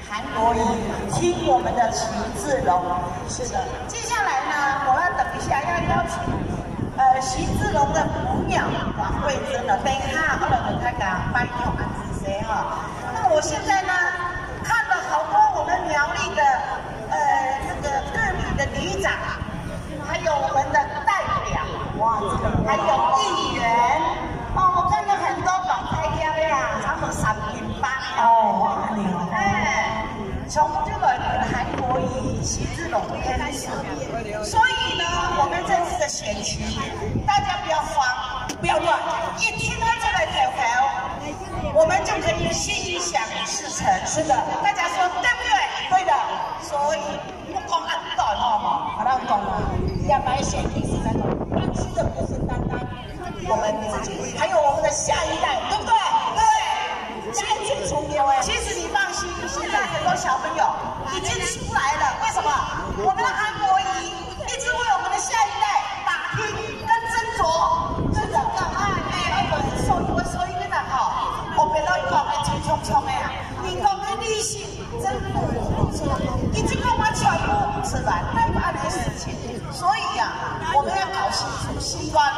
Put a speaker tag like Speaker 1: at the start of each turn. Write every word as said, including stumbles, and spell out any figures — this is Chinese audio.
Speaker 1: 韩国瑜，听我们的徐志龙。是的，接下来呢，我要等一下要邀请呃徐志龙的母鸟王慧珍了。等一下，我来等他讲颁奖安子谁哈。那我现在呢，看了好多我们苗栗的呃那个各里的里长，还有我们的代表，哇，还有议员。哦，我看到很多老太太呀，他们三斤八哦，哎，从这个韩国瑜、徐志龙开始，所以呢，我们这次的选区，大家不要慌，不要乱，一听到这个条条，我们就可以心想事成。是的，大家说对不对？对的。所以不光安短好吗？把它讲了，要把选区是在但是的不是单单我们自己，还有我们的下一代，对不对？对。现在最重要哎。其实你放心，现在很多小朋友已经出来了，为什么？我们的韩国瑜一直为我们的下一代打拼跟斟酌。是的，啊，哎，我所以我所以跟他好，我别老讲的冲冲冲的啊，你讲的理性、真不错，已经跟我全部是吧？但不安的事情，所以呀、啊，我们要搞清楚新冠。